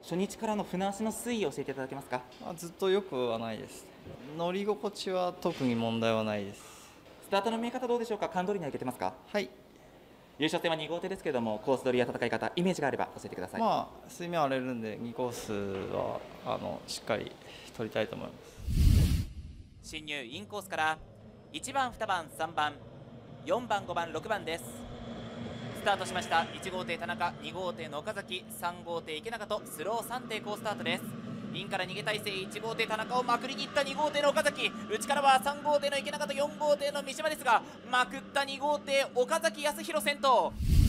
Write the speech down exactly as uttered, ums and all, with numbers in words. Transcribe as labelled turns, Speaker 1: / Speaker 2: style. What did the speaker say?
Speaker 1: 初日からの船足の推移を教えていただけますか？
Speaker 2: あずっとよくはないです。乗り心地は特に問題はないです。
Speaker 1: スタートの見え方どうでしょうか？勘取りにはいけてますか？
Speaker 2: はい。
Speaker 1: 優勝戦はに号艇ですけれども、コース取りや戦い方、イメージがあれば教えてください。
Speaker 2: まあ水面荒れるんでにコースはあのしっかり取りたいと思います。
Speaker 3: 進入インコースからいちばん、にばん、さんばん、よんばん、ごばん、ろくばんです。スタートしました。いち号艇田中、に号艇の岡崎、さん号艇池永とスローさん艇好スタートです。インから逃げ体勢、いち号艇田中をまくりにいったに号艇の岡崎、内からはさん号艇の池永とよん号艇の三島ですが、まくったに号艇岡崎康弘先頭。